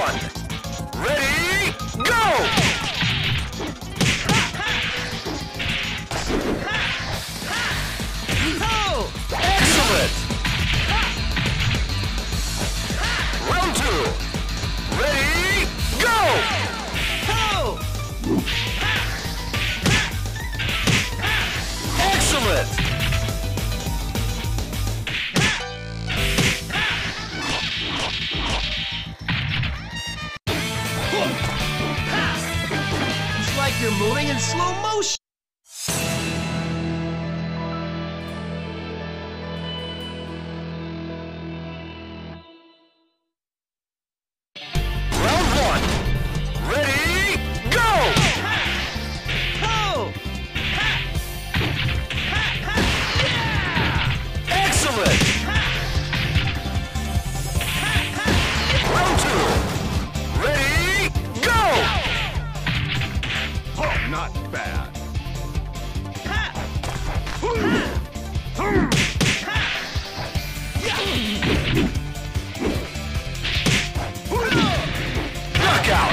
one. Ready, go! Excellent! Round two. Ready, go! Excellent! It's like you're moving in slow motion. Round one. Ready, go! Excellent! Round two. Ready, go! Oh, not bad. Knockout!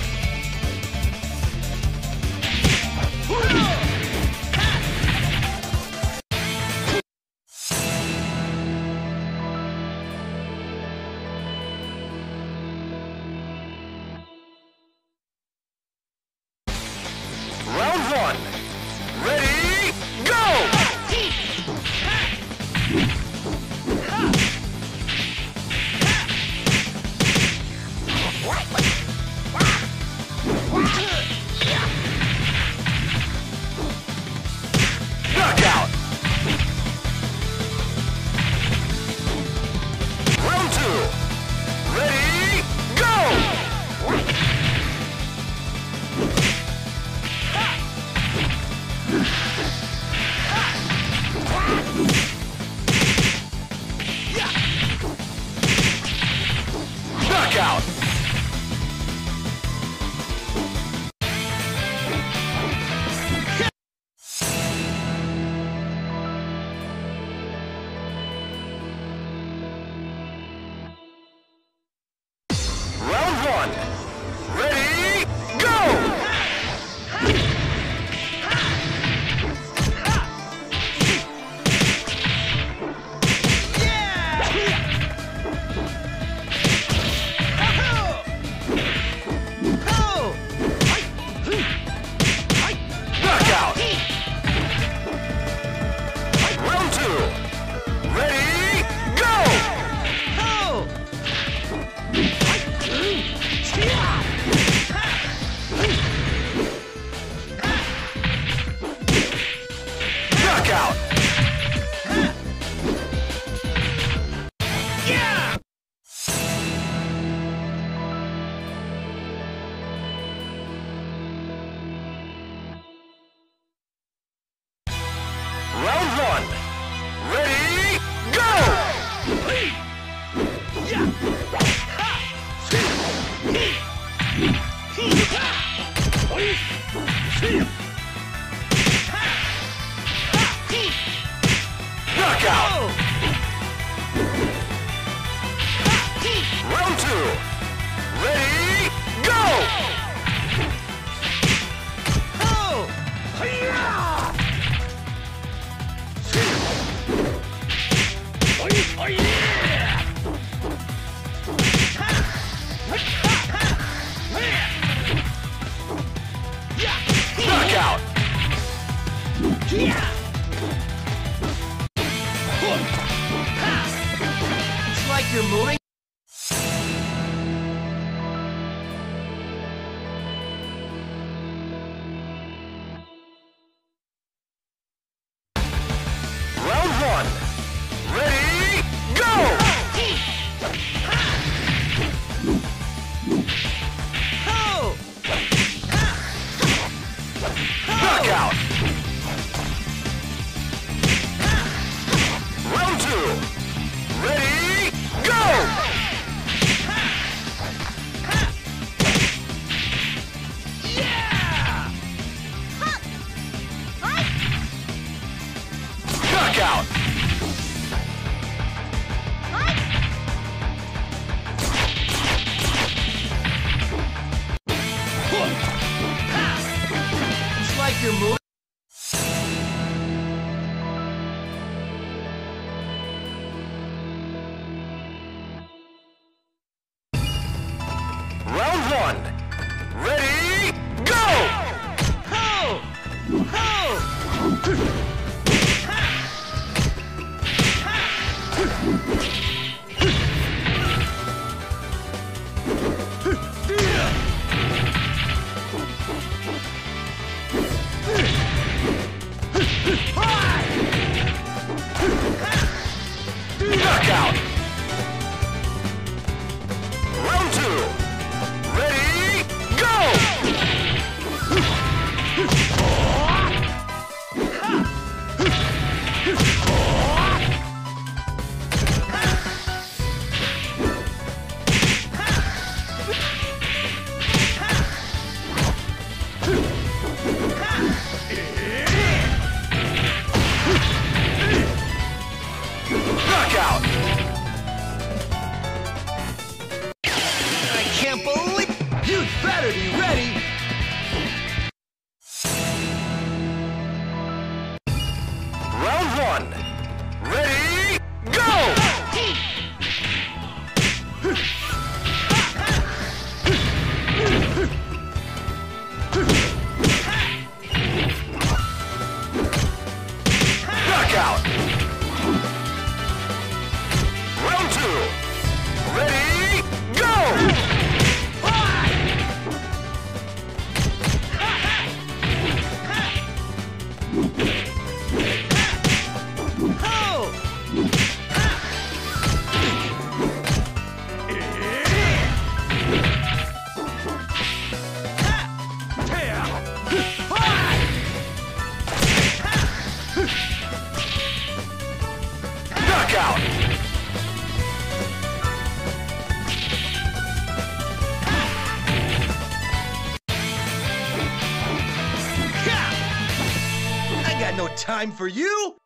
Round one. Ready, go! Knockout! Round two. Ready, go! Knockout! Round one. Ready, go! Knockout! Round two. Ready, go! Knockout! Round one. Ready, go! Knockout! Round two. Ready, go! Knockout. Round 2. Ready, go! Knockout. I can't believe... You'd better be ready! Round 1. Ready, go! Knockout. Round 2. Ready, go! Knockout. I got no time for you!